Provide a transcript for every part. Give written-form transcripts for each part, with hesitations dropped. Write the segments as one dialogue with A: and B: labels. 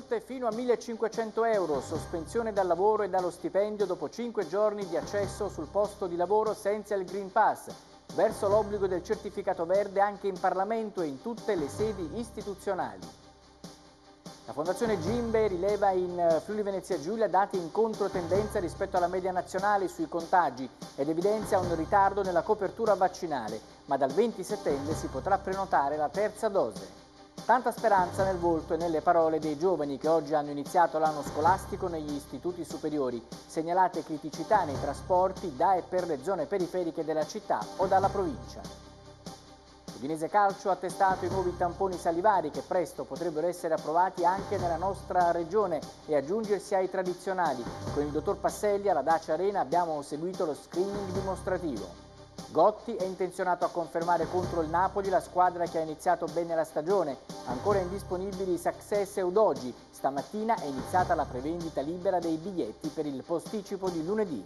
A: multe fino a 1.500 euro, sospensione dal lavoro e dallo stipendio dopo 5 giorni di accesso sul posto di lavoro senza il Green Pass, verso l'obbligo del certificato verde anche in Parlamento e in tutte le sedi istituzionali. La Fondazione Gimbe rileva in Friuli Venezia Giulia dati in controtendenza rispetto alla media nazionale sui contagi ed evidenzia un ritardo nella copertura vaccinale, ma dal 20 settembre si potrà prenotare la terza dose. Tanta speranza nel volto e nelle parole dei giovani che oggi hanno iniziato l'anno scolastico negli istituti superiori, segnalate criticità nei trasporti da e per le zone periferiche della città o dalla provincia. Udinese Calcio ha testato i nuovi tamponi salivari che presto potrebbero essere approvati anche nella nostra regione e aggiungersi ai tradizionali. Con il dottor Passelli alla Dacia Arena abbiamo seguito lo screening dimostrativo. Gotti è intenzionato a confermare contro il Napoli la squadra che ha iniziato bene la stagione. Ancora indisponibili Success e Udogi. Stamattina è iniziata la prevendita libera dei biglietti per il posticipo di lunedì.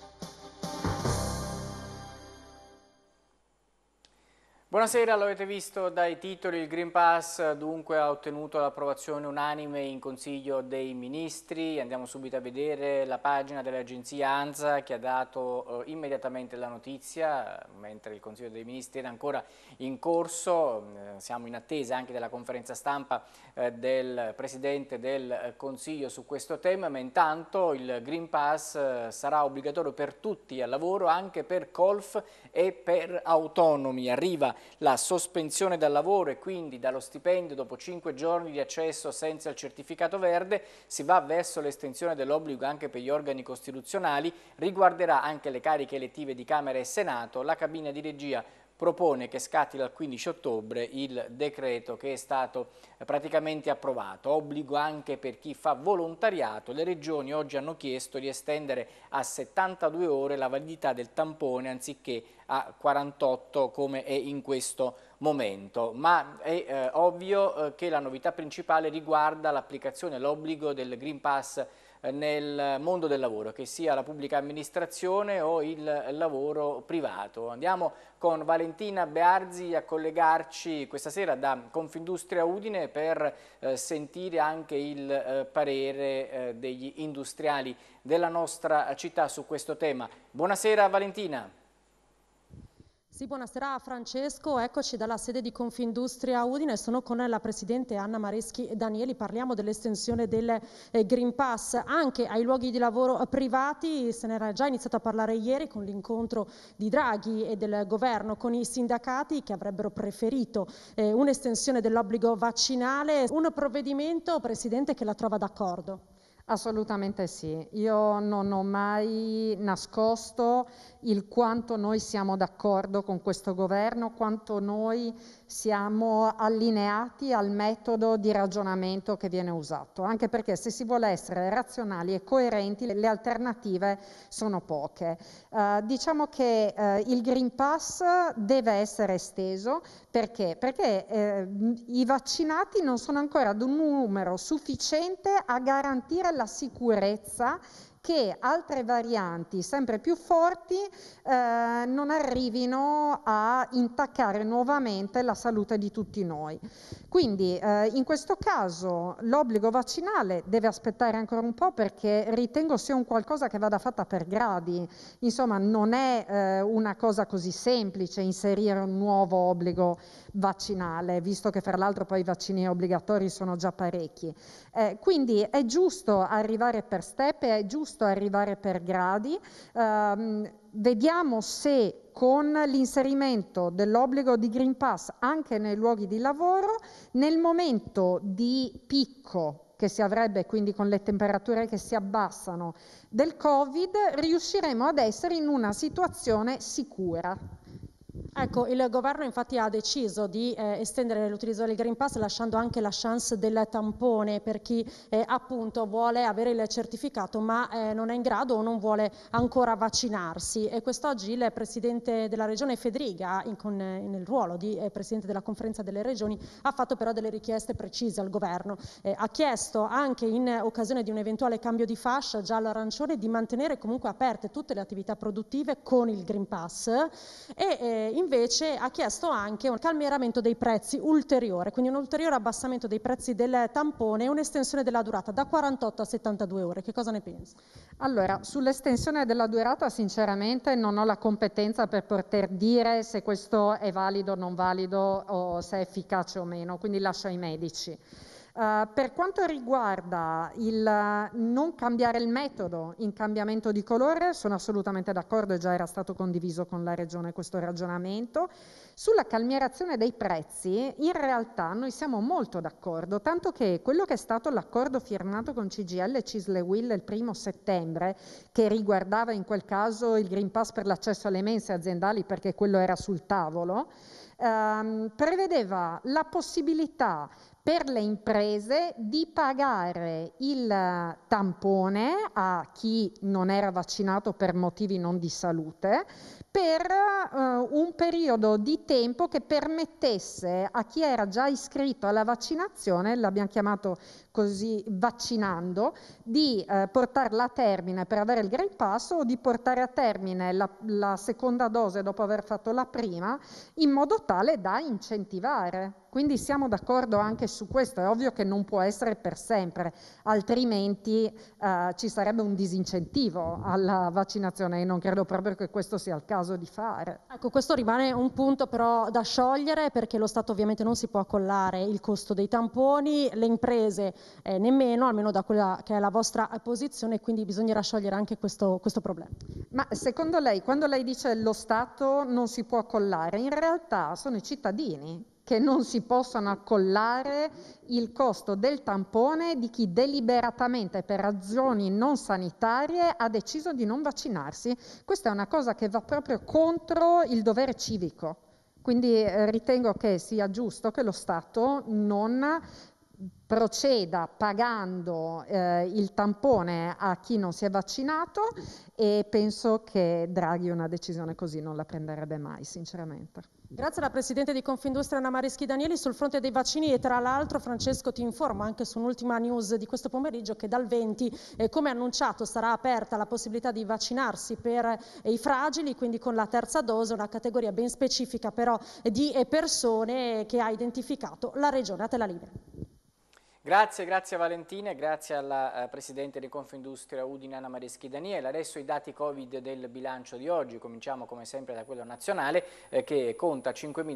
A: Buonasera, lo avete visto dai titoli, il Green Pass dunque ha ottenuto l'approvazione unanime in Consiglio dei Ministri. Andiamo subito a vedere la pagina dell'agenzia ANSA che ha dato immediatamente la notizia, mentre il Consiglio dei Ministri era ancora in corso. Siamo in attesa anche della conferenza stampa del Presidente del Consiglio su questo tema, ma intanto il Green Pass sarà obbligatorio per tutti al lavoro, anche per colf e per autonomi. Arriva la sospensione dal lavoro e quindi dallo stipendio dopo 5 giorni di accesso senza il certificato verde, si va verso l'estensione dell'obbligo anche per gli organi costituzionali, riguarderà anche le cariche elettive di Camera e Senato. La cabina di regia propone che scatti dal 15 ottobre il decreto che è stato praticamente approvato. Obbligo anche per chi fa volontariato. Le regioni oggi hanno chiesto di estendere a 72 ore la validità del tampone anziché a 48 come è in questo momento, ma è ovvio che la novità principale riguarda l'applicazione, l'obbligo del Green Pass nel mondo del lavoro, che sia la pubblica amministrazione o il lavoro privato. Andiamo con Valentina Bearzi a collegarci questa sera da Confindustria Udine per sentire anche il parere degli industriali della nostra città su questo tema. Buonasera Valentina.
B: Sì, buonasera Francesco, eccoci dalla sede di Confindustria Udine, sono con la Presidente Anna Mareschi Danieli, parliamo dell'estensione del Green Pass anche ai luoghi di lavoro privati. Se n'era già iniziato a parlare ieri con l'incontro di Draghi e del governo con i sindacati che avrebbero preferito un'estensione dell'obbligo vaccinale, un provvedimento, Presidente, che la trova d'accordo.
C: Assolutamente sì, io non ho mai nascosto il quanto noi siamo d'accordo con questo governo, quanto noi siamo allineati al metodo di ragionamento che viene usato, anche perché se si vuole essere razionali e coerenti le alternative sono poche. Diciamo che il Green Pass deve essere esteso perché i vaccinati non sono ancora ad un numero sufficiente a garantire la sicurezza che altre varianti sempre più forti non arrivino a intaccare nuovamente la salute di tutti noi. Quindi in questo caso l'obbligo vaccinale deve aspettare ancora un po' perché ritengo sia un qualcosa che vada fatta per gradi. Insomma, non è una cosa così semplice inserire un nuovo obbligo vaccinale, visto che fra l'altro poi i vaccini obbligatori sono già parecchi. Quindi è giusto arrivare per step, è giusto arrivare per gradi. Vediamo se con l'inserimento dell'obbligo di Green Pass anche nei luoghi di lavoro, nel momento di picco che si avrebbe, quindi con le temperature che si abbassano del Covid, riusciremo ad essere in una situazione sicura.
B: Ecco, il governo infatti ha deciso di estendere l'utilizzo del Green Pass lasciando anche la chance del tampone per chi appunto vuole avere il certificato ma non è in grado o non vuole ancora vaccinarsi. E quest'oggi il Presidente della Regione Fedriga, nel ruolo di Presidente della Conferenza delle Regioni, ha fatto però delle richieste precise al governo. Ha chiesto anche in occasione di un eventuale cambio di fascia giallo-arancione di mantenere comunque aperte tutte le attività produttive con il Green Pass e invece ha chiesto anche un calmieramento dei prezzi ulteriore, quindi un ulteriore abbassamento dei prezzi del tampone e un'estensione della durata da 48 a 72 ore. Che cosa ne pensa?
C: Allora, sull'estensione della durata sinceramente non ho la competenza per poter dire se questo è valido o non valido o se è efficace o meno, quindi lascio ai medici. Per quanto riguarda il non cambiare il metodo in cambiamento di colore, sono assolutamente d'accordo e già era stato condiviso con la Regione questo ragionamento. Sulla calmierazione dei prezzi, in realtà noi siamo molto d'accordo, tanto che quello che è stato l'accordo firmato con CGIL e CISL e UIL il 1° settembre, che riguardava in quel caso il Green Pass per l'accesso alle mense aziendali, perché quello era sul tavolo, prevedeva la possibilità per le imprese di pagare il tampone a chi non era vaccinato per motivi non di salute per un periodo di tempo che permettesse a chi era già iscritto alla vaccinazione, l'abbiamo chiamato così vaccinando, di portarla a termine per avere il Green Pass o di portare a termine la seconda dose dopo aver fatto la prima, in modo tale da incentivare. Quindi siamo d'accordo anche su questo, è ovvio che non può essere per sempre, altrimenti ci sarebbe un disincentivo alla vaccinazione e non credo proprio che questo sia il caso di fare.
B: Ecco, questo rimane un punto però da sciogliere, perché lo Stato ovviamente non si può accollare il costo dei tamponi, le imprese nemmeno, almeno da quella che è la vostra posizione, quindi bisognerà sciogliere anche questo problema.
C: Ma secondo lei, quando lei dice lo Stato non si può accollare, in realtà sono i cittadini che non si possono accollare il costo del tampone di chi deliberatamente per ragioni non sanitarie ha deciso di non vaccinarsi. Questa è una cosa che va proprio contro il dovere civico. Quindi ritengo che sia giusto che lo Stato non proceda pagando il tampone a chi non si è vaccinato, e penso che Draghi una decisione così non la prenderebbe mai, sinceramente.
B: Grazie alla Presidente di Confindustria Anna Mareschi Danieli. Sul fronte dei vaccini, e tra l'altro Francesco ti informo anche su un'ultima news di questo pomeriggio, che dal 20 come annunciato sarà aperta la possibilità di vaccinarsi per i fragili, quindi con la terza dose, una categoria ben specifica però di persone che ha identificato la Regione. A te la linea.
A: Grazie Valentina e grazie alla Presidente di Confindustria Udine Anna Mareschi Daniele. Adesso i dati Covid del bilancio di oggi, cominciamo come sempre da quello nazionale che conta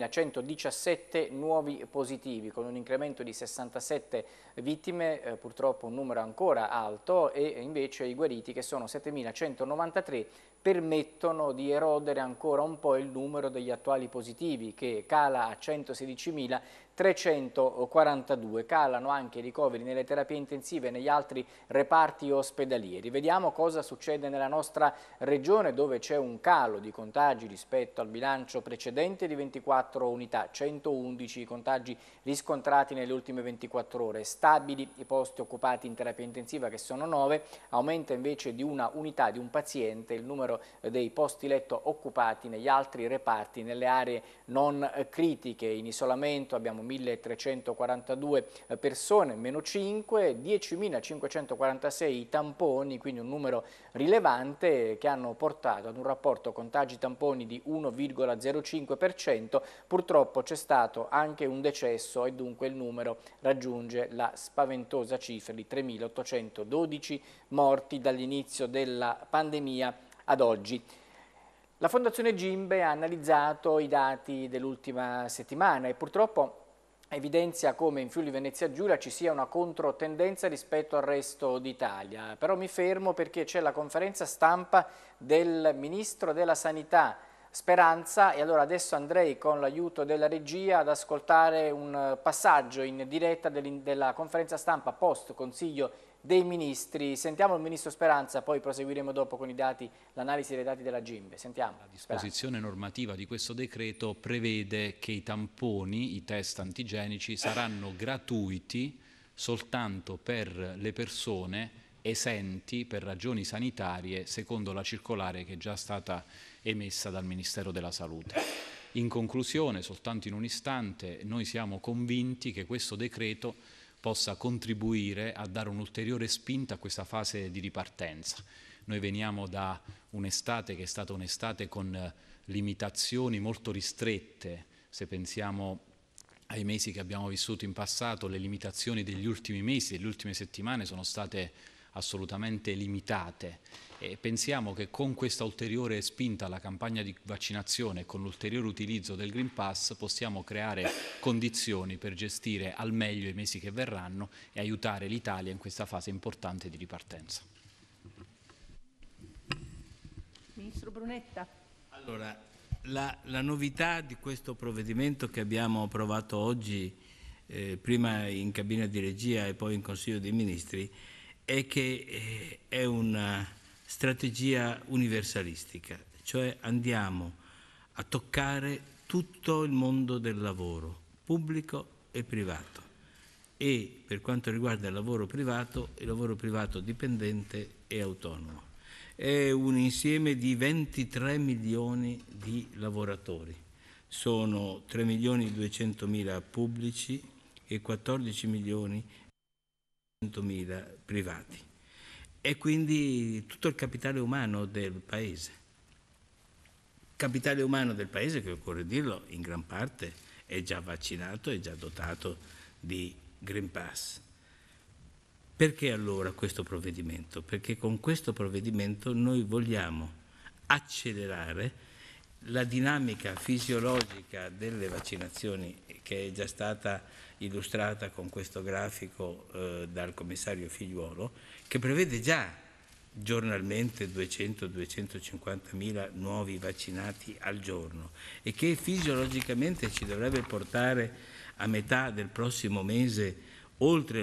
A: 5.117 nuovi positivi con un incremento di 67 vittime, purtroppo un numero ancora alto, e invece i guariti, che sono 7.193, permettono di erodere ancora un po' il numero degli attuali positivi, che cala a 116.342. Calano anche i ricoveri nelle terapie intensive e negli altri reparti ospedalieri. Vediamo cosa succede nella nostra regione, dove c'è un calo di contagi rispetto al bilancio precedente di 24 unità, 111 contagi riscontrati nelle ultime 24 ore. Stabili i posti occupati in terapia intensiva, che sono 9, aumenta invece di una unità, di un paziente, il numero dei posti letto occupati negli altri reparti, nelle aree non critiche. In isolamento abbiamo 1.342 persone, meno 5, 10.546 i tamponi, quindi un numero rilevante, che hanno portato ad un rapporto contagi-tamponi di 1,05%. Purtroppo c'è stato anche un decesso e dunque il numero raggiunge la spaventosa cifra di 3.812 morti dall'inizio della pandemia ad oggi. La Fondazione Gimbe ha analizzato i dati dell'ultima settimana e purtroppo evidenzia come in Friuli Venezia Giulia ci sia una controtendenza rispetto al resto d'Italia. Però mi fermo perché c'è la conferenza stampa del Ministro della Sanità Speranza, e allora adesso andrei con l'aiuto della regia ad ascoltare un passaggio in diretta della conferenza stampa post Consiglio dei Ministri. Sentiamo il Ministro Speranza, poi proseguiremo dopo con i dati, l'analisi dei dati della Gimbe. Sentiamo.
D: La disposizione normativa di questo decreto prevede che i tamponi, i test antigenici, saranno gratuiti soltanto per le persone esenti per ragioni sanitarie, secondo la circolare che è già stata emessa dal Ministero della Salute. In conclusione, soltanto in un istante, noi siamo convinti che questo decreto possa contribuire a dare un'ulteriore spinta a questa fase di ripartenza. Noi veniamo da un'estate che è stata un'estate con limitazioni molto ristrette. Se pensiamo ai mesi che abbiamo vissuto in passato, le limitazioni degli ultimi mesi, delle ultime settimane sono state assolutamente limitate, e pensiamo che con questa ulteriore spinta alla campagna di vaccinazione e con l'ulteriore utilizzo del Green Pass possiamo creare condizioni per gestire al meglio i mesi che verranno e aiutare l'Italia in questa fase importante di ripartenza.
E: Ministro Brunetta.
F: Allora, la novità di questo provvedimento che abbiamo approvato oggi, prima in cabina di regia e poi in Consiglio dei Ministri, è che è una strategia universalistica, cioè andiamo a toccare tutto il mondo del lavoro, pubblico e privato. E per quanto riguarda il lavoro privato dipendente e autonomo. È un insieme di 23 milioni di lavoratori, sono 3.200.000 pubblici e 14.200.000 privati. E quindi tutto il capitale umano del Paese. Capitale umano del Paese che, occorre dirlo, in gran parte è già vaccinato, è già dotato di Green Pass. Perché allora questo provvedimento? Perché con questo provvedimento noi vogliamo accelerare la dinamica fisiologica delle vaccinazioni, che è già stata illustrata con questo grafico dal commissario Figliuolo, che prevede già giornalmente 200-250.000 nuovi vaccinati al giorno e che fisiologicamente ci dovrebbe portare a metà del prossimo mese oltre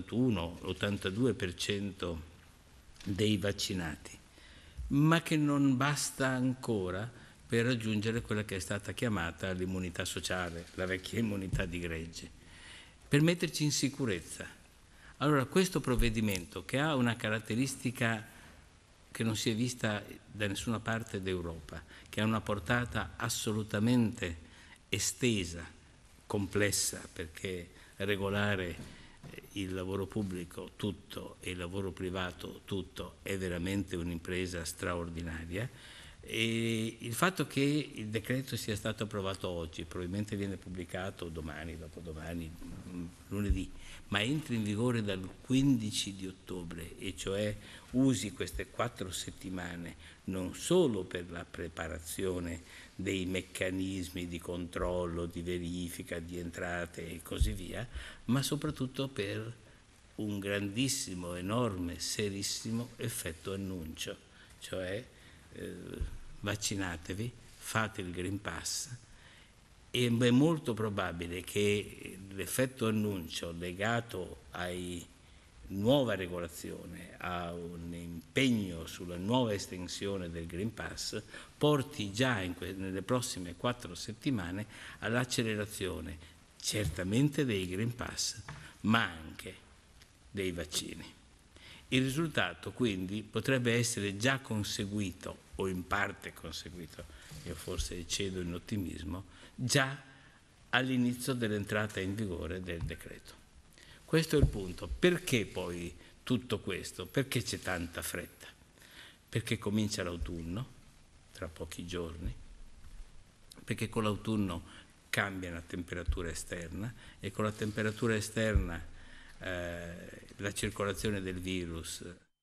F: l'81-82% dei vaccinati, ma che non basta ancora per raggiungere quella che è stata chiamata l'immunità sociale, la vecchia immunità di gregge, per metterci in sicurezza. Allora questo provvedimento, che ha una caratteristica che non si è vista da nessuna parte d'Europa, che ha una portata assolutamente estesa, complessa, perché regolare il lavoro pubblico tutto e il lavoro privato tutto è veramente un'impresa straordinaria, e il fatto che il decreto sia stato approvato oggi, probabilmente viene pubblicato domani, dopodomani, lunedì, ma entri in vigore dal 15 di ottobre, e cioè usi queste 4 settimane non solo per la preparazione dei meccanismi di controllo, di verifica, di entrate e così via, ma soprattutto per un grandissimo, enorme, serissimo effetto annuncio, cioè vaccinatevi, fate il Green Pass, e è molto probabile che l'effetto annuncio legato a nuova regolazione, a un impegno sulla nuova estensione del Green Pass, porti già nelle prossime 4 settimane all'accelerazione certamente dei Green Pass, ma anche dei vaccini. Il risultato quindi potrebbe essere già conseguito, o in parte conseguito, io forse eccedo in ottimismo, già all'inizio dell'entrata in vigore del decreto. Questo è il punto. Perché poi tutto questo? Perché c'è tanta fretta? Perché comincia l'autunno, tra pochi giorni, perché con l'autunno cambia la temperatura esterna e con la temperatura esterna la circolazione del virus.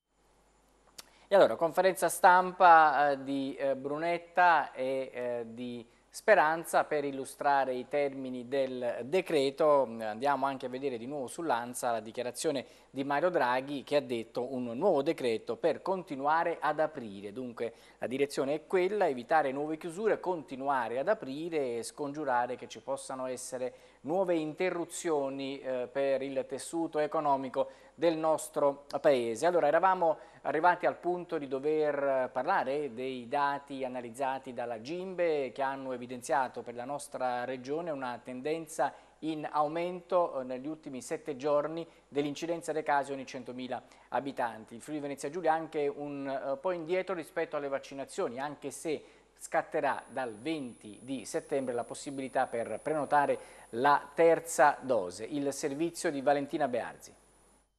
A: E allora, conferenza stampa di Brunetta e di Speranza per illustrare i termini del decreto. Andiamo anche a vedere di nuovo sull'Ansa la dichiarazione di Mario Draghi, che ha detto un nuovo decreto per continuare ad aprire. Dunque la direzione è quella, evitare nuove chiusure, continuare ad aprire e scongiurare che ci possano essere nuove interruzioni per il tessuto economico del nostro Paese. Allora, eravamo arrivati al punto di dover parlare dei dati analizzati dalla Gimbe, che hanno evidenziato per la nostra regione una tendenza in aumento negli ultimi 7 giorni dell'incidenza dei casi ogni 100.000 abitanti. Il Friuli Venezia Giulia è anche un po' indietro rispetto alle vaccinazioni, anche se scatterà dal 20 di settembre la possibilità per prenotare la terza dose. Il servizio di Valentina Bearzi.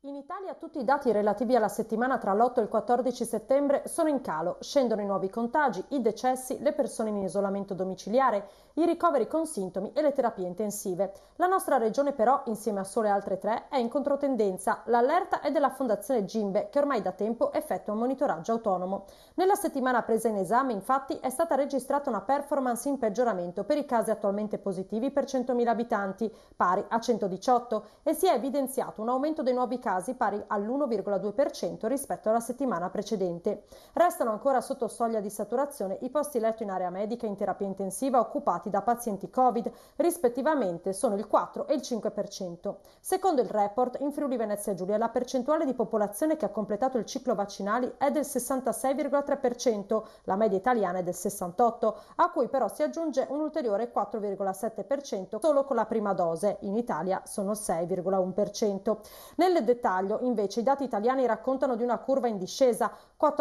B: In Italia tutti i dati relativi alla settimana tra l'8 e il 14 settembre sono in calo, scendono i nuovi contagi, i decessi, le persone in isolamento domiciliare, i ricoveri con sintomi e le terapie intensive. La nostra regione però, insieme a sole altre 3, è in controtendenza. L'allerta è della Fondazione Gimbe, che ormai da tempo effettua un monitoraggio autonomo. Nella settimana presa in esame, infatti, è stata registrata una performance in peggioramento per i casi attualmente positivi per 100.000 abitanti, pari a 118, e si è evidenziato un aumento dei nuovi casi pari all'1,2% rispetto alla settimana precedente. Restano ancora sotto soglia di saturazione i posti letto in area medica e in terapia intensiva occupati da pazienti Covid, rispettivamente sono il 4 e il 5%. Secondo il report, in Friuli Venezia Giulia la percentuale di popolazione che ha completato il ciclo vaccinale è del 66,3%, la media italiana è del 68%, a cui però si aggiunge un ulteriore 4,7% solo con la prima dose, in Italia sono 6,1%. Nel dettaglio, invece, i dati italiani raccontano di una curva in discesa,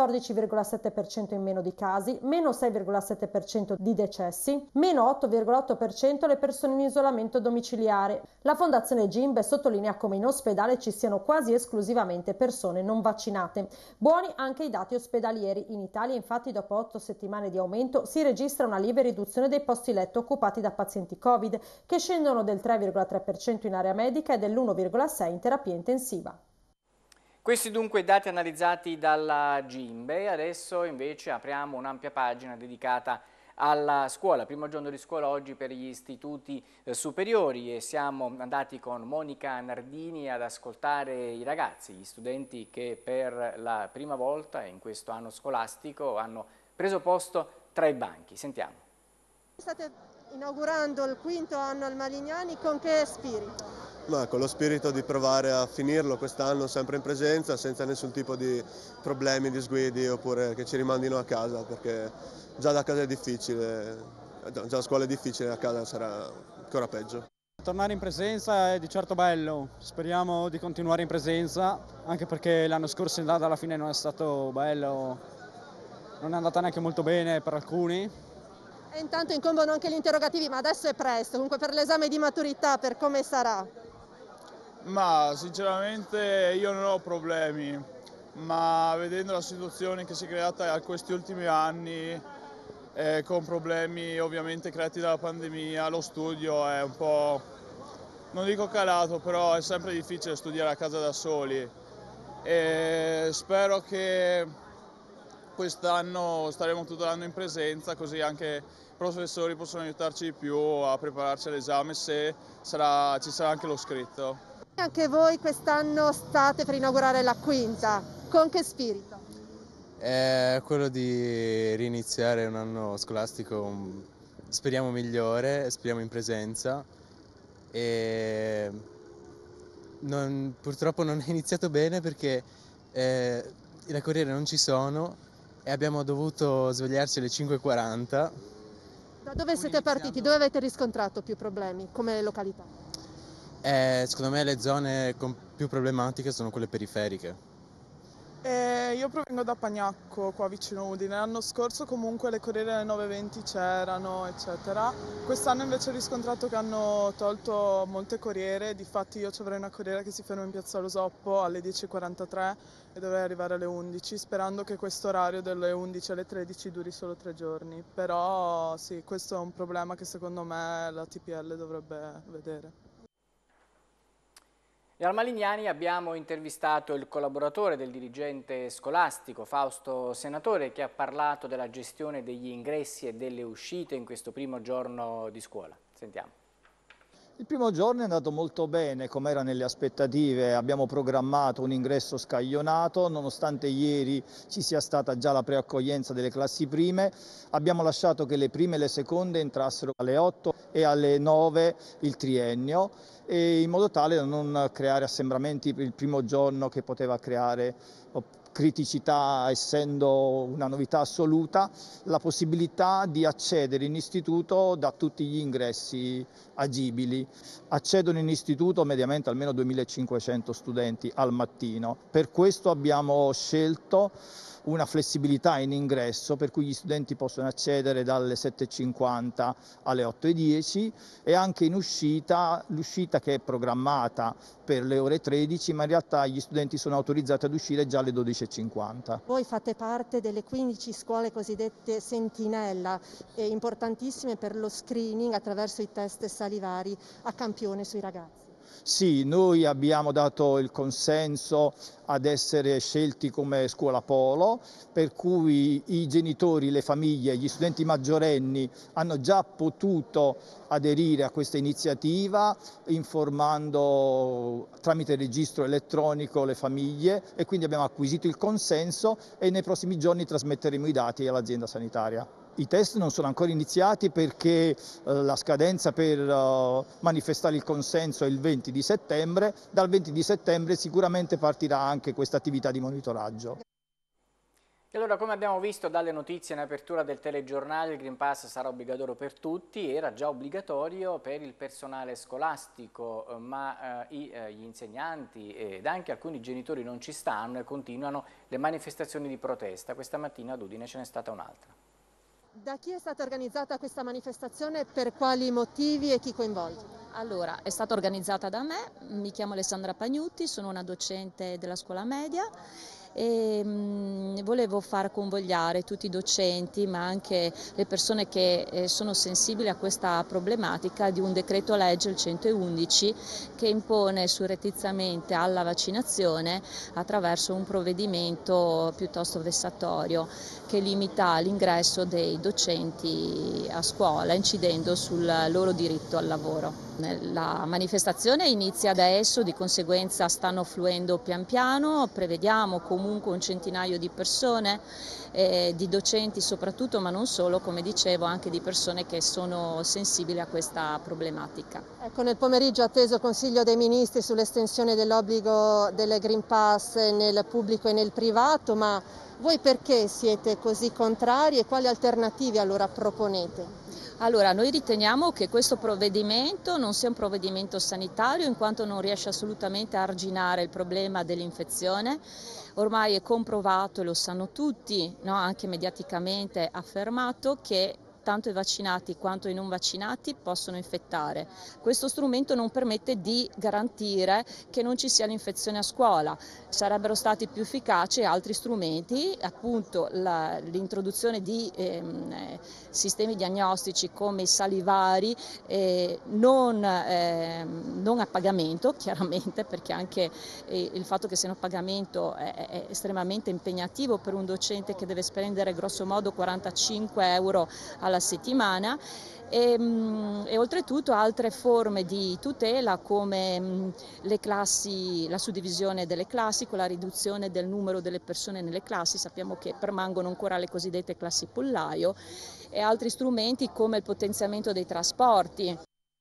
B: 14,7% in meno di casi, meno 6,7% di decessi, meno 8,8% le persone in isolamento domiciliare. La Fondazione Gimbe sottolinea come in ospedale ci siano quasi esclusivamente persone non vaccinate. Buoni anche i dati ospedalieri. In Italia, infatti, dopo 8 settimane di aumento, si registra una lieve riduzione dei posti letto occupati da pazienti Covid, che scendono del 3,3% in area medica e dell'1,6% in terapia intensiva.
A: Questi dunque i dati analizzati dalla Gimbe. Adesso invece apriamo un'ampia pagina dedicata alla scuola. Primo giorno di scuola oggi per gli istituti superiori e siamo andati con Monica Nardini ad ascoltare i ragazzi, gli studenti che per la prima volta in questo anno scolastico hanno preso posto tra i banchi. Sentiamo.
G: State inaugurando il quinto anno al Malignani, con che spirito?
H: Ma con lo spirito di provare a finirlo quest'anno sempre in presenza, senza nessun tipo di problemi, disguidi oppure che ci rimandino a casa, perché già da casa è difficile, già a scuola è difficile, a casa sarà ancora peggio.
I: Tornare in presenza è di certo bello, speriamo di continuare in presenza, anche perché l'anno scorso alla fine non è stato bello, non è andata neanche molto bene per alcuni.
G: E intanto incombono anche gli interrogativi, ma adesso è presto, comunque per l'esame di maturità, per come sarà?
J: Ma sinceramente io non ho problemi, ma vedendo la situazione che si è creata in questi ultimi anni, con problemi ovviamente creati dalla pandemia, lo studio è un po', non dico calato, però è sempre difficile studiare a casa da soli. E spero che quest'anno staremo tutto l'anno in presenza, così anche i professori possono aiutarci di più a prepararci all'esame se ci sarà anche lo scritto.
G: Anche voi quest'anno state per inaugurare la quinta, con che spirito?
K: È quello di riniziare un anno scolastico, speriamo migliore, speriamo in presenza e purtroppo non è iniziato bene perché le corriere non ci sono e abbiamo dovuto svegliarci alle 5:40.
G: Da dove siete partiti? Dove avete riscontrato più problemi come località?
K: Secondo me le zone con più problematiche sono quelle periferiche.
L: Io provengo da Pagnacco, qua vicino Udine. L'anno scorso comunque le corriere alle 9:20 c'erano, eccetera. Quest'anno invece ho riscontrato che hanno tolto molte corriere, difatti io ci avrei una corriera che si ferma in Piazza Lo Soppo alle 10:43 e dovrei arrivare alle 11, sperando che questo orario dalle 11 alle 13 duri solo 3 giorni. Però sì, questo è un problema che secondo me la TPL dovrebbe vedere.
A: E al Malignani abbiamo intervistato il collaboratore del dirigente scolastico Fausto Senatore, che ha parlato della gestione degli ingressi e delle uscite in questo primo giorno di scuola. Sentiamo.
M: Il primo giorno è andato molto bene, come era nelle aspettative. Abbiamo programmato un ingresso scaglionato, nonostante ieri ci sia stata già la preaccoglienza delle classi prime. Abbiamo lasciato che le prime e le seconde entrassero alle 8 e alle 9 il triennio, e in modo tale da non creare assembramenti il primo giorno che poteva creare criticità, essendo una novità assoluta, la possibilità di accedere in istituto da tutti gli ingressi agibili. Accedono in istituto mediamente almeno 2500 studenti al mattino. Per questo abbiamo scelto una flessibilità in ingresso per cui gli studenti possono accedere dalle 7:50 alle 8:10 e anche in uscita, l'uscita che è programmata per le ore 13, ma in realtà gli studenti sono autorizzati ad uscire già alle 12:50.
G: Voi fate parte delle 15 scuole cosiddette sentinella, importantissime per lo screening attraverso i test salivari a campione sui ragazzi.
M: Sì, noi abbiamo dato il consenso ad essere scelti come scuola polo, per cui i genitori, le famiglie, gli studenti maggiorenni hanno già potuto aderire a questa iniziativa informando tramite il registro elettronico le famiglie e quindi abbiamo acquisito il consenso e nei prossimi giorni trasmetteremo i dati all'azienda sanitaria. I test non sono ancora iniziati perché la scadenza per manifestare il consenso è il 20 di settembre. Dal 20 di settembre sicuramente partirà anche questa attività di monitoraggio.
A: E allora, come abbiamo visto dalle notizie in apertura del telegiornale, il Green Pass sarà obbligatorio per tutti, era già obbligatorio per il personale scolastico, ma gli insegnanti ed anche alcuni genitori non ci stanno e continuano le manifestazioni di protesta. Questa mattina ad Udine ce n'è stata un'altra.
G: Da chi è stata organizzata questa manifestazione, per quali motivi e chi coinvolge?
N: Allora, è stata organizzata da me, mi chiamo Alessandra Pagnutti, sono una docente della scuola media e volevo far convogliare tutti i docenti ma anche le persone che sono sensibili a questa problematica di un decreto legge, il 111, che impone surrettiziamente alla vaccinazione attraverso un provvedimento piuttosto vessatorio che limita l'ingresso dei docenti a scuola incidendo sul loro diritto al lavoro. La manifestazione inizia adesso, di conseguenza stanno fluendo pian piano, prevediamo comunque un centinaio di persone, di docenti soprattutto, ma non solo, come dicevo, anche di persone che sono sensibili a questa problematica.
G: Ecco, nel pomeriggio atteso il Consiglio dei Ministri sull'estensione dell'obbligo del Green Pass nel pubblico e nel privato, ma voi perché siete così contrari e quali alternative allora proponete?
N: Allora, noi riteniamo che questo provvedimento non sia un provvedimento sanitario in quanto non riesce assolutamente a arginare il problema dell'infezione. Ormai è comprovato e lo sanno tutti, no? Anche mediaticamente affermato, che tanto i vaccinati quanto i non vaccinati possono infettare. Questo strumento non permette di garantire che non ci sia l'infezione a scuola. Sarebbero stati più efficaci altri strumenti, appunto l'introduzione di sistemi diagnostici come i salivari, non a pagamento chiaramente, perché anche il fatto che siano a pagamento è estremamente impegnativo per un docente che deve spendere grosso modo 45 euro alla settimana e oltretutto altre forme di tutela come le classi, la suddivisione delle classi con la riduzione del numero delle persone nelle classi, sappiamo che permangono ancora le cosiddette classi pollaio, e altri strumenti come il potenziamento dei trasporti.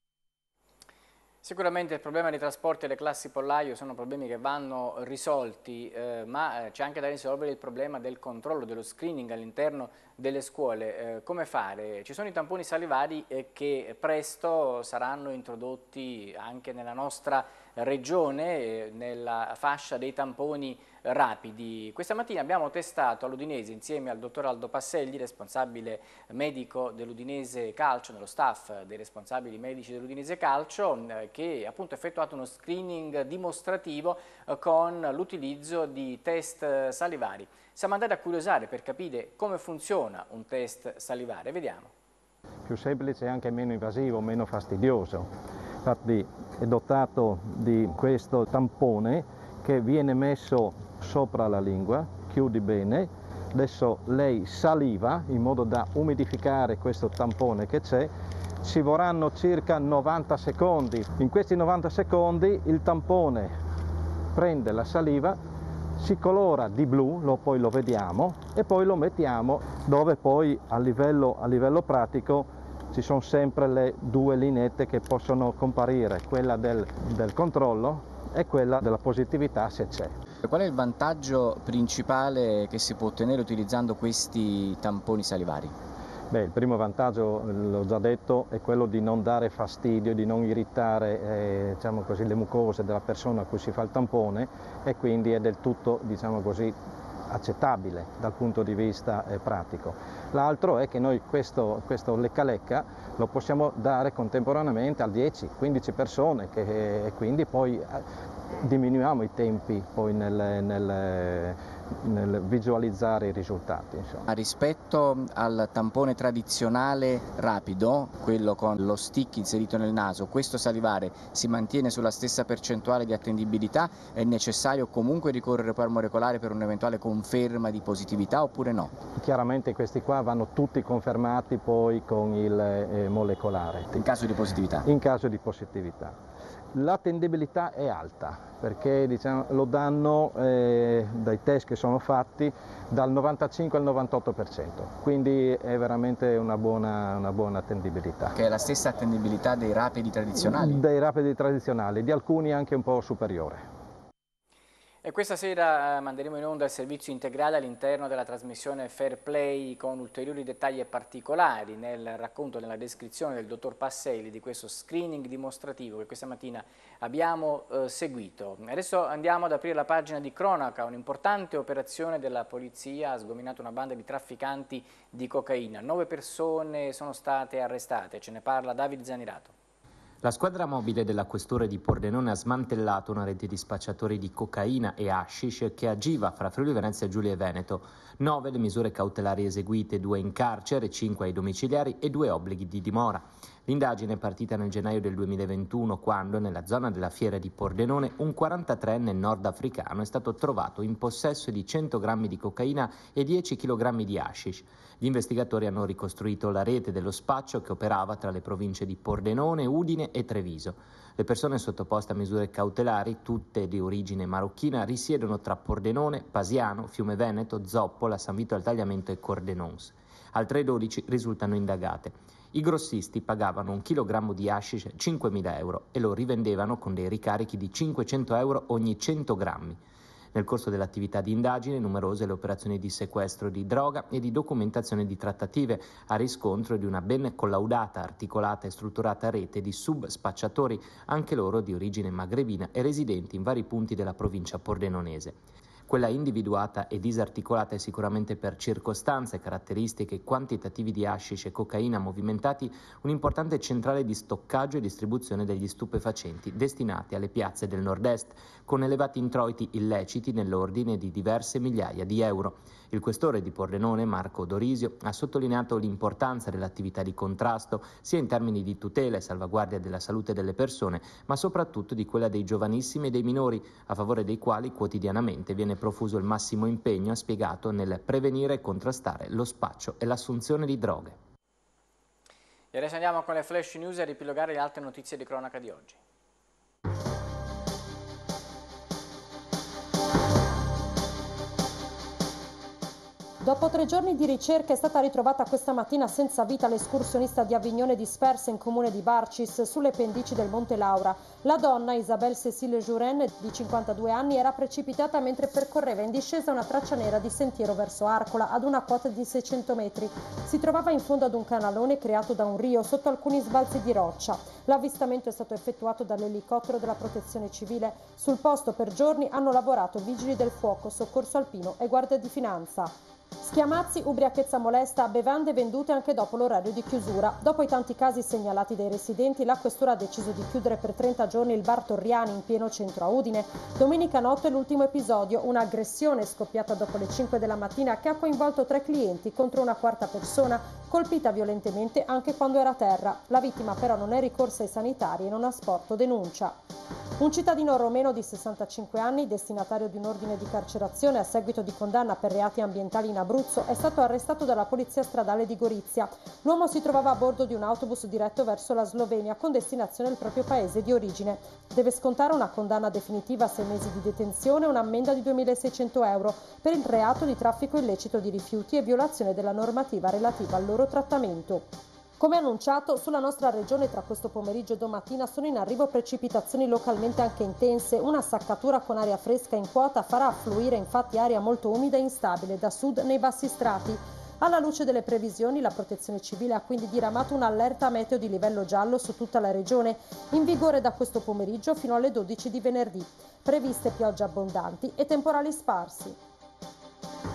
A: Sicuramente il problema dei trasporti e le classi pollaio sono problemi che vanno risolti, ma c'è anche da risolvere il problema del controllo, dello screening all'interno delle scuole. Come fare? Ci sono i tamponi salivari che presto saranno introdotti anche nella nostra regione, nella fascia dei tamponi rapidi. Questa mattina abbiamo testato all'Udinese insieme al dottor Aldo Passelli, responsabile medico dell'Udinese Calcio, nello staff dei responsabili medici dell'Udinese Calcio, che appunto ha effettuato uno screening dimostrativo con l'utilizzo di test salivari. Siamo andati a curiosare per capire come funziona un test salivare, vediamo.
O: Più semplice e anche meno invasivo, meno fastidioso. Infatti è dotato di questo tampone che viene messo sopra la lingua, chiudi bene, adesso lei saliva in modo da umidificare questo tampone che c'è, ci vorranno circa 90 secondi. In questi 90 secondi il tampone prende la saliva, si colora di blu, poi lo vediamo e poi lo mettiamo dove poi a livello pratico ci sono sempre le due lineette che possono comparire, quella del controllo e quella della positività se c'è.
A: Qual è il vantaggio principale che si può ottenere utilizzando questi tamponi salivari?
O: Beh, il primo vantaggio, l'ho già detto, è quello di non dare fastidio, di non irritare diciamo così, le mucose della persona a cui si fa il tampone e quindi è del tutto diciamo così, accettabile dal punto di vista pratico. L'altro è che noi questo lecca-lecca lo possiamo dare contemporaneamente a 10-15 persone e quindi poi diminuiamo i tempi poi nel visualizzare i risultati. Insomma.
A: Rispetto al tampone tradizionale rapido, quello con lo stick inserito nel naso, questo salivare si mantiene sulla stessa percentuale di attendibilità? È necessario comunque ricorrere poi al molecolare per un'eventuale conferma di positività oppure no?
O: Chiaramente questi qua vanno tutti confermati poi con il molecolare.
A: In caso di positività?
O: In caso di positività. L'attendibilità è alta perché lo danno dai test che sono fatti dal 95 al 98%, quindi è veramente una buona attendibilità.
A: Che è la stessa attendibilità dei rapidi tradizionali?
O: Dei rapidi tradizionali, di alcuni anche un po' superiore.
A: E questa sera manderemo in onda il servizio integrale all'interno della trasmissione Fair Play con ulteriori dettagli e particolari nel racconto, nella descrizione del dottor Passelli di questo screening dimostrativo che questa mattina abbiamo seguito. Adesso andiamo ad aprire la pagina di cronaca. Un'importante operazione della polizia ha sgominato una banda di trafficanti di cocaina. 9 persone sono state arrestate, ce ne parla Davide Zanirato.
P: La squadra mobile della Questura di Pordenone ha smantellato una rete di spacciatori di cocaina e hashish che agiva fra Friuli Venezia Giulia e Veneto. 9 le misure cautelari eseguite, 2 in carcere, 5 ai domiciliari e 2 obblighi di dimora. L'indagine è partita nel gennaio del 2021 quando, nella zona della fiera di Pordenone, un 43enne nordafricano è stato trovato in possesso di 100 grammi di cocaina e 10 kg di hashish. Gli investigatori hanno ricostruito la rete dello spaccio che operava tra le province di Pordenone, Udine e Treviso. Le persone sottoposte a misure cautelari, tutte di origine marocchina, risiedono tra Pordenone, Pasiano, Fiume Veneto, Zoppola, San Vito al Tagliamento e Cordenons. Altre 12 risultano indagate. I grossisti pagavano 1 chilogrammo di hashish 5.000 euro e lo rivendevano con dei ricarichi di 500 euro ogni 100 grammi. Nel corso dell'attività di indagine, numerose le operazioni di sequestro di droga e di documentazione di trattative, a riscontro di una ben collaudata, articolata e strutturata rete di subspacciatori, anche loro di origine magrebina e residenti in vari punti della provincia pordenonese. Quella individuata e disarticolata è sicuramente per circostanze, caratteristiche e quantitativi di hashish e cocaina movimentati un'importante centrale di stoccaggio e distribuzione degli stupefacenti destinati alle piazze del nord-est, con elevati introiti illeciti nell'ordine di diverse migliaia di euro. Il questore di Pordenone, Marco Dorisio, ha sottolineato l'importanza dell'attività di contrasto sia in termini di tutela e salvaguardia della salute delle persone, ma soprattutto di quella dei giovanissimi e dei minori, a favore dei quali quotidianamente viene profuso il massimo impegno, ha spiegato, nel prevenire e contrastare lo spaccio e l'assunzione di droghe.
A: E adesso andiamo con le flash news a ripilogare le altre notizie di cronaca di oggi.
B: Dopo 3 giorni di ricerca è stata ritrovata questa mattina senza vita l'escursionista di Avignone dispersa in comune di Barcis sulle pendici del Monte Laura. La donna, Isabelle Cécile Jouren, di 52 anni, era precipitata mentre percorreva in discesa una traccia nera di sentiero verso Arcola ad una quota di 600 metri. Si trovava in fondo ad un canalone creato da un rio sotto alcuni sbalzi di roccia. L'avvistamento è stato effettuato dall'elicottero della Protezione Civile. Sul posto per giorni hanno lavorato vigili del fuoco, soccorso alpino e guardia di finanza. Schiamazzi, ubriachezza molesta, bevande vendute anche dopo l'orario di chiusura. Dopo i tanti casi segnalati dai residenti, la questura ha deciso di chiudere per 30 giorni il bar Torriani in pieno centro a Udine. Domenica notte l'ultimo episodio, un'aggressione scoppiata dopo le 5 della mattina che ha coinvolto 3 clienti contro una quarta persona, colpita violentemente anche quando era a terra. La vittima però non è ricorsa ai sanitari e non ha sporto denuncia. Un cittadino romeno di 65 anni, destinatario di un ordine di carcerazione a seguito di condanna per reati ambientali in Abruzzo, è stato arrestato dalla polizia stradale di Gorizia. L'uomo si trovava a bordo di un autobus diretto verso la Slovenia con destinazione al proprio paese di origine. Deve scontare una condanna definitiva a 6 mesi di detenzione e un'ammenda di 2.600 euro per il reato di traffico illecito di rifiuti e violazione della normativa relativa al loro trattamento. Come annunciato, sulla nostra regione tra questo pomeriggio e domattina sono in arrivo precipitazioni localmente anche intense. Una saccatura con aria fresca in quota farà affluire infatti aria molto umida e instabile da sud nei bassi strati. Alla luce delle previsioni, la Protezione Civile ha quindi diramato un'allerta meteo di livello giallo su tutta la regione, in vigore da questo pomeriggio fino alle 12 di venerdì. Previste piogge abbondanti e temporali sparsi.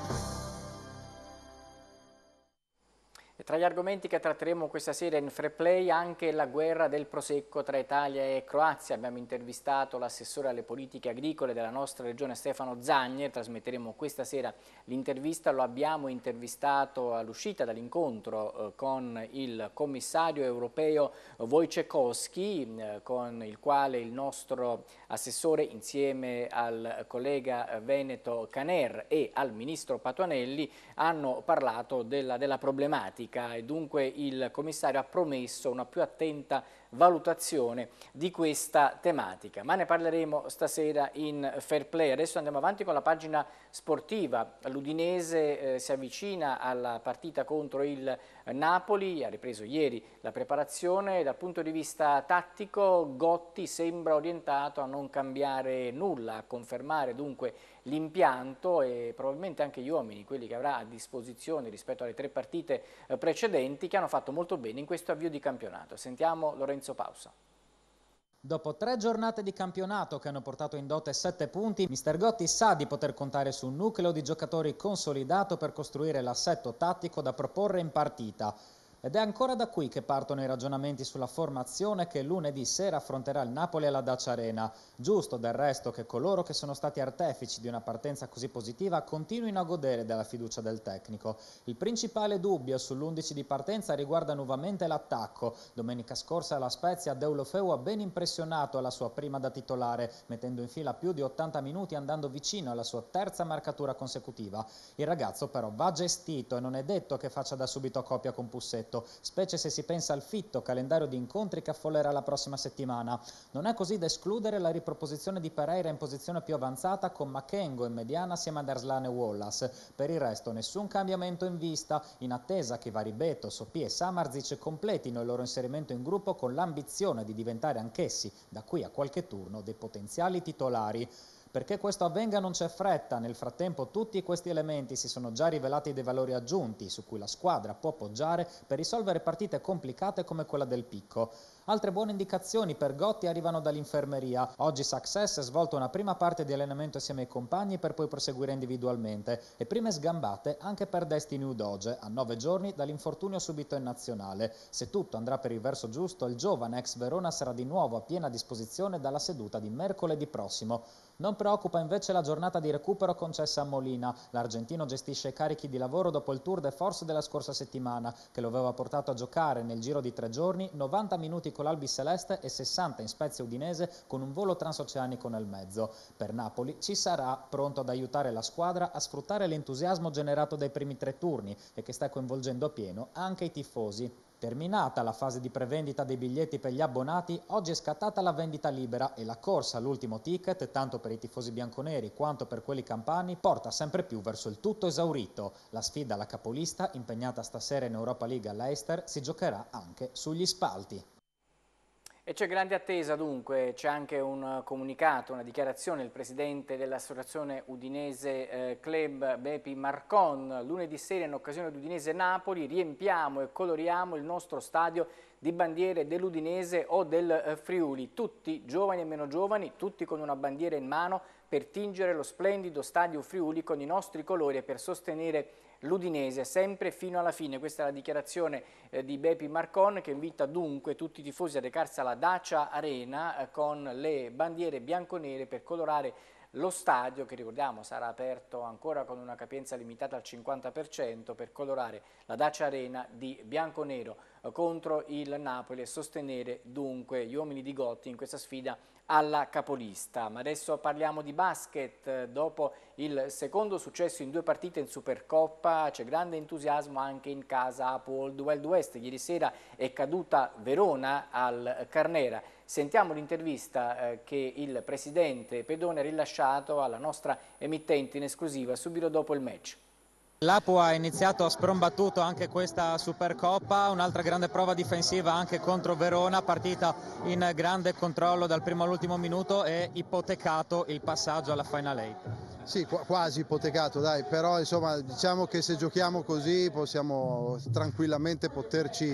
A: Tra gli argomenti che tratteremo questa sera in Fair Play anche la guerra del prosecco tra Italia e Croazia. Abbiamo intervistato l'assessore alle politiche agricole della nostra regione Stefano Zagner, trasmetteremo questa sera l'intervista, lo abbiamo intervistato all'uscita dall'incontro con il commissario europeo Wojciechowski, con il quale il nostro assessore insieme al collega veneto Caner e al ministro Patuanelli hanno parlato della problematica e dunque il commissario ha promesso una più attenta valutazione di questa tematica, ma ne parleremo stasera in Fair Play. Adesso andiamo avanti con la pagina sportiva. L'Udinese si avvicina alla partita contro il Napoli, ha ripreso ieri la preparazione. Dal punto di vista tattico Gotti sembra orientato a non cambiare nulla, a confermare dunque l'impianto e probabilmente anche gli uomini, quelli che avrà a disposizione rispetto alle 3 partite precedenti, che hanno fatto molto bene in questo avvio di campionato. Sentiamo Lorenzo Pausa.
Q: Dopo 3 giornate di campionato che hanno portato in dote 7 punti, mister Gotti sa di poter contare su un nucleo di giocatori consolidato per costruire l'assetto tattico da proporre in partita. Ed è ancora da qui che partono i ragionamenti sulla formazione che lunedì sera affronterà il Napoli alla Dacia Arena. Giusto del resto che coloro che sono stati artefici di una partenza così positiva continuino a godere della fiducia del tecnico. Il principale dubbio sull'11 di partenza riguarda nuovamente l'attacco. Domenica scorsa alla Spezia Deulofeu ha ben impressionato alla sua prima da titolare, mettendo in fila più di 80 minuti andando vicino alla sua 3ª marcatura consecutiva. Il ragazzo però va gestito e non è detto che faccia da subito coppia con Pussetto, specie se si pensa al fitto calendario di incontri che affollerà la prossima settimana. Non è così da escludere la riproposizione di Pereira in posizione più avanzata con Makengo in mediana assieme ad Arslan e Wallace. Per il resto nessun cambiamento in vista, in attesa che Varibeto, Sopì e Samardzic completino il loro inserimento in gruppo con l'ambizione di diventare anch'essi, da qui a qualche turno, dei potenziali titolari. Perché questo avvenga non c'è fretta, nel frattempo tutti questi elementi si sono già rivelati dei valori aggiunti su cui la squadra può poggiare per risolvere partite complicate come quella del Picco. Altre buone indicazioni per Gotti arrivano dall'infermeria. Oggi Success ha svolto una prima parte di allenamento assieme ai compagni per poi proseguire individualmente e prime sgambate anche per Destiny Udoge, a 9 giorni dall'infortunio subito in nazionale. Se tutto andrà per il verso giusto, il giovane ex Verona sarà di nuovo a piena disposizione dalla seduta di mercoledì prossimo. Non preoccupa invece la giornata di recupero concessa a Molina. L'argentino gestisce i carichi di lavoro dopo il Tour de Force della scorsa settimana, che lo aveva portato a giocare nel giro di 3 giorni 90 minuti con l'Albi Celeste e 60 in Spezia Udinese con un volo transoceanico nel mezzo. Per Napoli ci sarà, pronto ad aiutare la squadra a sfruttare l'entusiasmo generato dai primi 3 turni e che sta coinvolgendo a pieno anche i tifosi. Terminata la fase di prevendita dei biglietti per gli abbonati, oggi è scattata la vendita libera e la corsa all'ultimo ticket, tanto per i tifosi bianconeri quanto per quelli campani, porta sempre più verso il tutto esaurito. La sfida alla capolista, impegnata stasera in Europa League all'Eister, si giocherà anche sugli spalti.
A: E c'è grande attesa dunque, c'è anche un comunicato, una dichiarazione del presidente dell'associazione udinese Club Bepi Marcon. Lunedì sera in occasione di Udinese-Napoli riempiamo e coloriamo il nostro stadio di bandiere dell'Udinese o del Friuli, tutti giovani e meno giovani, tutti con una bandiera in mano per tingere lo splendido stadio Friuli con i nostri colori e per sostenere l'Udinese sempre fino alla fine. Questa è la dichiarazione di Bepi Marcon, che invita dunque tutti i tifosi a recarsi alla Dacia Arena con le bandiere bianconere per colorare lo stadio, che ricordiamo sarà aperto ancora con una capienza limitata al 50%, per colorare la Dacia Arena di bianconero contro il Napoli e sostenere dunque gli uomini di Gotti in questa sfida alla capolista. Ma adesso parliamo di basket. Dopo il secondo successo in 2 partite in Supercoppa c'è grande entusiasmo anche in casa a World Wild West. Ieri sera è caduta Verona al Carnera. Sentiamo l'intervista che il presidente Pedone ha rilasciato alla nostra emittente in esclusiva subito dopo il match.
Q: L'Apu ha iniziato sprombattuto anche questa Supercoppa, un'altra grande prova difensiva anche contro Verona, partita in grande controllo dal primo all'ultimo minuto e ipotecato il passaggio alla Final 8.
R: Sì, quasi ipotecato, dai, però insomma diciamo che se giochiamo così possiamo tranquillamente poterci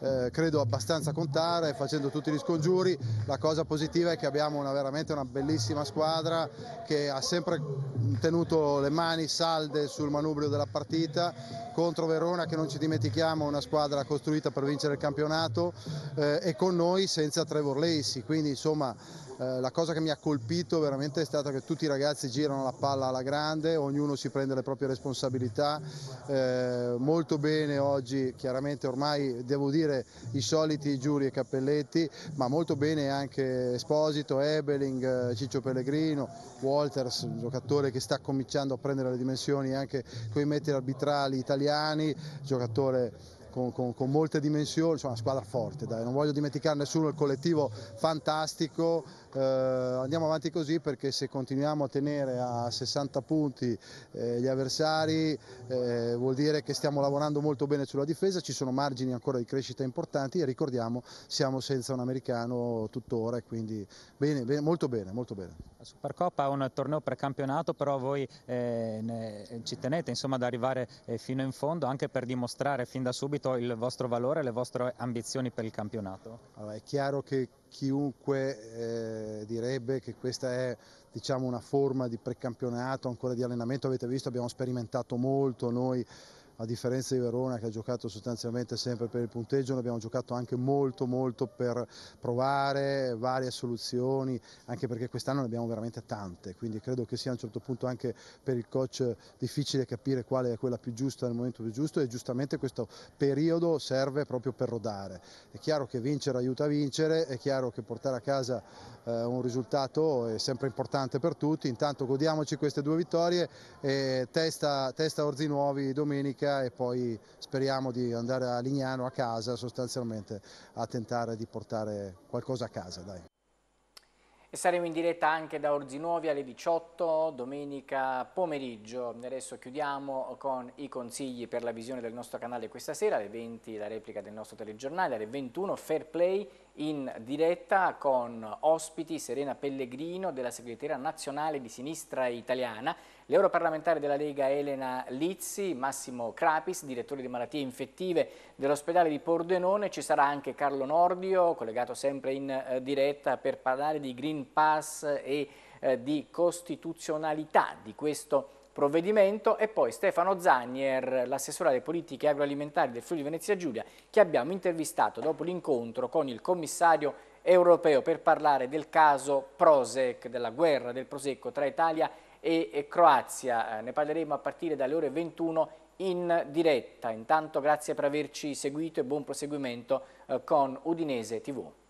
R: credo abbastanza contare, facendo tutti gli scongiuri. La cosa positiva è che abbiamo veramente una bellissima squadra che ha sempre tenuto le mani salde sul manubrio della partita contro Verona, che non ci dimentichiamo è una squadra costruita per vincere il campionato, e con noi senza Trevor Lacey, quindi insomma la cosa che mi ha colpito veramente è stata che tutti i ragazzi girano la palla alla grande, ognuno si prende le proprie responsabilità, molto bene oggi, chiaramente ormai devo dire i soliti Giuri e Cappelletti, ma molto bene anche Esposito, Ebeling, Ciccio Pellegrino, Walters, un giocatore che sta cominciando a prendere le dimensioni anche con i metri arbitrali italiani, giocatore con molte dimensioni, insomma una squadra forte, dai, non voglio dimenticare nessuno, il collettivo fantastico, andiamo avanti così, perché se continuiamo a tenere a 60 punti gli avversari vuol dire che stiamo lavorando molto bene sulla difesa, ci sono margini ancora di crescita importanti e ricordiamo siamo senza un americano tuttora, e quindi bene, molto bene, molto bene.
Q: La Supercoppa è un torneo precampionato, però voi ci tenete insomma ad arrivare fino in fondo, anche per dimostrare fin da subito il vostro valore e le vostre ambizioni per il campionato.
R: Allora, è chiaro che chiunque direbbe che questa è, diciamo, una forma di precampionato, ancora di allenamento. Avete visto, abbiamo sperimentato molto noi, a differenza di Verona che ha giocato sostanzialmente sempre per il punteggio, abbiamo giocato anche molto per provare varie soluzioni, anche perché quest'anno ne abbiamo veramente tante, quindi credo che sia a un certo punto anche per il coach difficile capire quale è quella più giusta nel momento più giusto, e giustamente questo periodo serve proprio per rodare. È chiaro che vincere aiuta a vincere, è chiaro che portare a casa un risultato è sempre importante per tutti. Intanto godiamoci queste 2 vittorie, e testa Orzinuovi domenica, e poi speriamo di andare a Lignano, a casa sostanzialmente, a tentare di portare qualcosa a casa, dai.
A: E saremo in diretta anche da Orzinuovi alle 18 domenica pomeriggio. Adesso chiudiamo con i consigli per la visione del nostro canale questa sera. Alle 20 la replica del nostro telegiornale, alle 21 Fair Play in diretta con ospiti Serena Pellegrino della Segreteria Nazionale di Sinistra Italiana, l'europarlamentare della Lega Elena Lizzi, Massimo Crapis, direttore di malattie infettive dell'ospedale di Pordenone. Ci sarà anche Carlo Nordio, collegato sempre in diretta, per parlare di Green Pass e di costituzionalità di questo provvedimento, e poi Stefano Zagnier, l'assessore alle politiche agroalimentari del Friuli Venezia Giulia, che abbiamo intervistato dopo l'incontro con il commissario europeo per parlare del caso Prošek, della guerra del Prosecco tra Italia e Croazia. Ne parleremo a partire dalle ore 21 in diretta. Intanto grazie per averci seguito e buon proseguimento con Udinese TV.